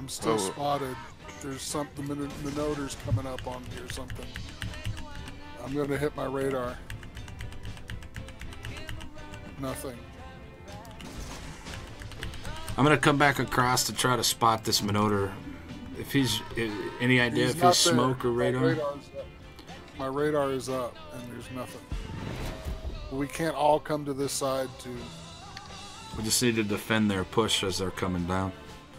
still spotted. There's something, Minotaur's coming up on me or something. I'm gonna hit my radar. Nothing. I'm gonna come back across to try to spot this Minotaur. If he's any idea if he's smoke or radar? My radar is up, and there's nothing. We can't all come to this side to. We just need to defend their push as they're coming down.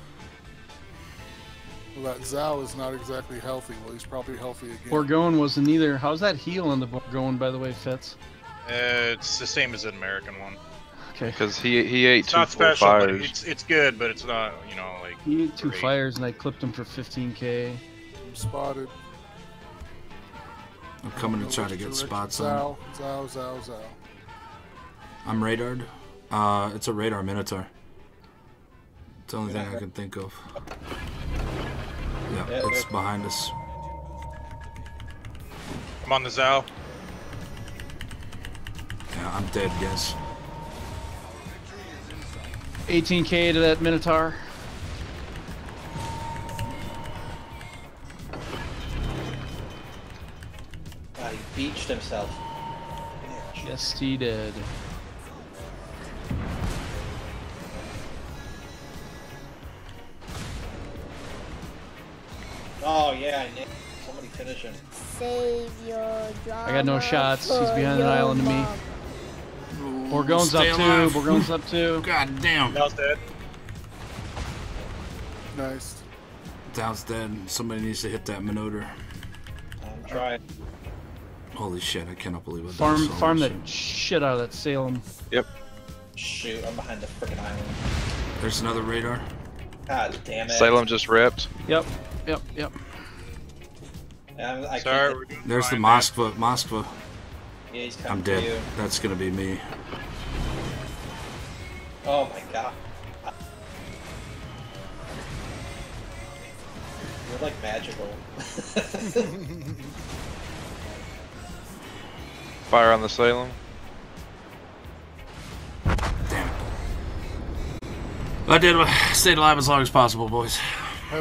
Well, that Zhao is not exactly healthy. Well, he's probably healthy again. Borgone wasn't either. How's that heal on the Borgone, by the way, Fitz? It's the same as an American one. Okay. Because he ate It's two not full special, but fires. it's good, but it's not, you know, like. He ate 2 great. fires and I clipped him for 15k. I'm spotted. I'm coming to try to get spots on. Zhao. I'm radared. It's a radar Minotaur. It's the only thing I can think of. Yeah, it's behind us. I'm on the Zhao. Yeah, I'm dead, guys. 18k to that Minotaur. He beached himself. Yes, he did. Oh yeah, I nailed somebody finish him. Save your drama. I got no shots. He's behind an island to me. Borgone's Stay up alive. too. Borgone's up too. God damn. Zhao's dead. Nice. Zhao's dead. Somebody needs to hit that Minotaur. I'm trying. Holy shit, I cannot believe it. Farm that shit out of that Salem. Yep. Shoot, I'm behind the freaking island. There's another radar. God damn it. Salem just ripped. Yep. I Sorry, can't. we're doing There's the fine, Moskva. Yeah, he's coming I'm for you. dead. That's gonna be me. Oh my god. You're like magical. Fire on the Salem. Damn it. I did stayed alive as long as possible, boys.